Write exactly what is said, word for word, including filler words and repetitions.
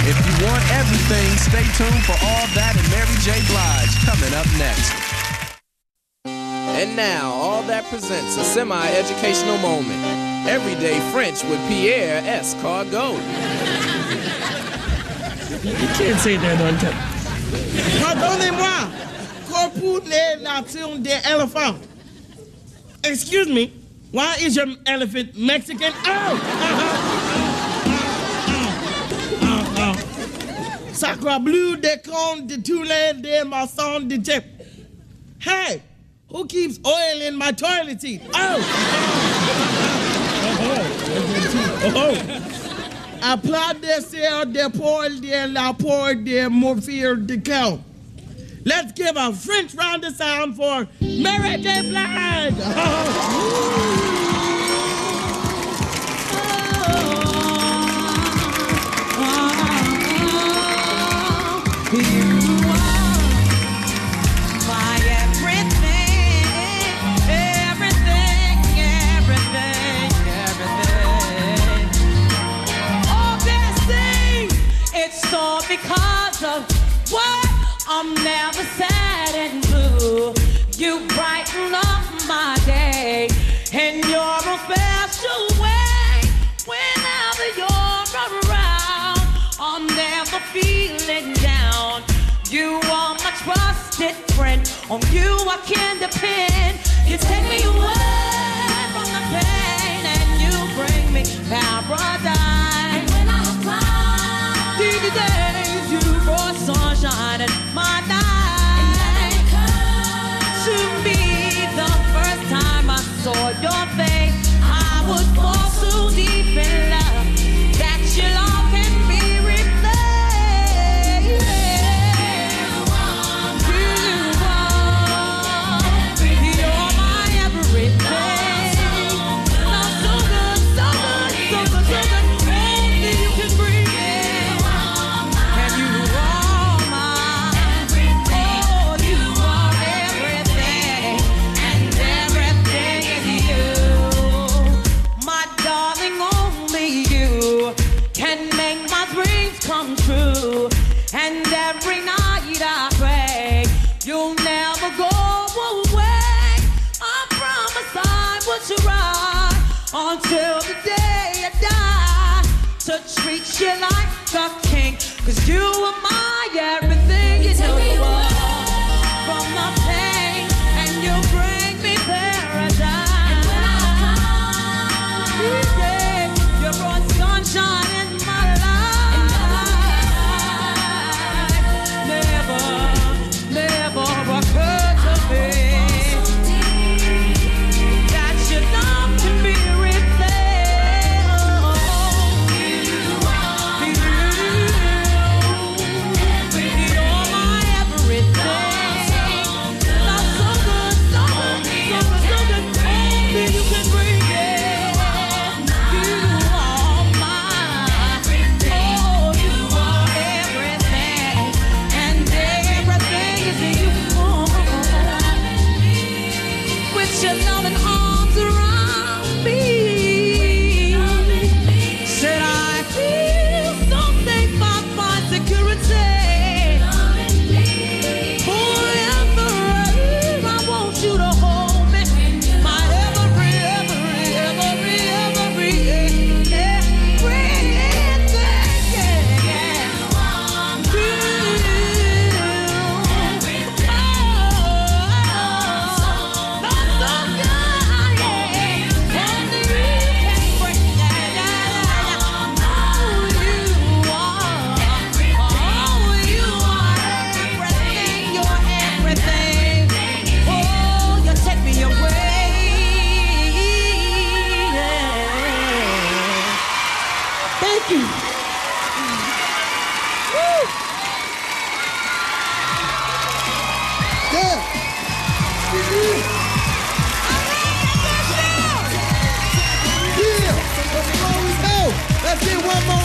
If you want everything, stay tuned for all that and Mary J. Blige coming up next. And now, All That presents a semi-educational moment. Everyday French with Pierre Escargot. You can't say that on top. Pardonnez-moi, pour les nations des éléphants. Excuse me, why is your elephant Mexican? Oh! Oh, oh. Sacre bleu de con de Toulon de Masson de Tip. Hey, who keeps oil in my toilet seat? Oh! Oh, oh. Applaud de ser de Paul de la Port de Morphir de Cal. Let's give a French round of sound for Mary J. Blige. Because of what? I'm never sad and blue. You brighten up my day in your own special way. Whenever you're around, I'm never feeling down. You are my trusted friend. On you I can depend. You take me away from the pain and you bring me paradise. And when I cry, these days you brought sunshine in my life. To me, the first time I saw your face, I would fall so deep in love that your love can be replaced. You are, you're my everything. Not so good, so good, so good, so good. Only you can bring it. And you are my everything. Oh, you are everything, and everything is you. My darling, only you can make my dreams come true. And every night I pray you'll never go away. I promise I will try until the day I die to treat you like a king. Cause you are my everything. You know you are from the pain, and you bring me paradise. And when I cry, you brought sunshine in my life. Never, never occurred to me that your love can be replaced. You're my everything. Not so good, so good, so good, so good. Only you can bring it. You are my, oh, you are everything, and everything is you. With your loving arms around me, said I feel so safe, I find security. Forever, I want you to hold me. My every, every, every, every, everything, yeah. Thank you. Yeah. Yeah. Let's go. Let's get one more.